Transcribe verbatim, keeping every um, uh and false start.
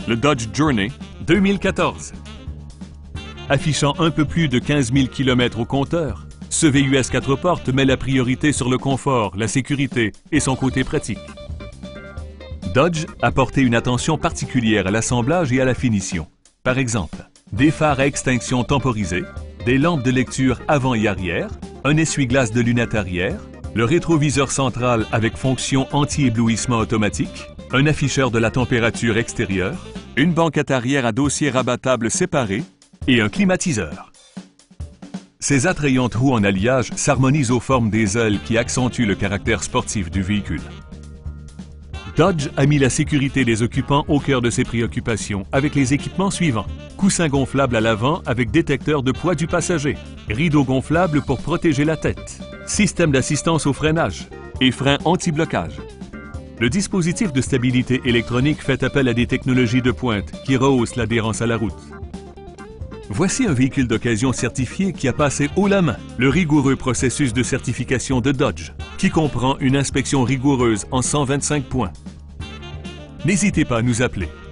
le Dodge Journey deux mille quatorze. Affichant un peu plus de quinze mille kilomètres au compteur, ce V U S quatre portes met la priorité sur le confort, la sécurité et son côté pratique. Dodge a porté une attention particulière à l'assemblage et à la finition. Par exemple, des phares à extinction temporisés, des lampes de lecture avant et arrière, un essuie-glace de lunettes arrière, le rétroviseur central avec fonction anti-éblouissement automatique, un afficheur de la température extérieure, une banquette arrière à dossier rabattable séparé et un climatiseur. Ces attrayantes roues en alliage s'harmonisent aux formes des ailes qui accentuent le caractère sportif du véhicule. Dodge a mis la sécurité des occupants au cœur de ses préoccupations avec les équipements suivants. Coussin gonflable à l'avant avec détecteur de poids du passager, rideau gonflable pour protéger la tête, système d'assistance au freinage et frein anti-blocage. Le dispositif de stabilité électronique fait appel à des technologies de pointe qui rehaussent l'adhérence à la route. Voici un véhicule d'occasion certifié qui a passé haut la main le rigoureux processus de certification de Dodge, qui comprend une inspection rigoureuse en cent vingt-cinq points. N'hésitez pas à nous appeler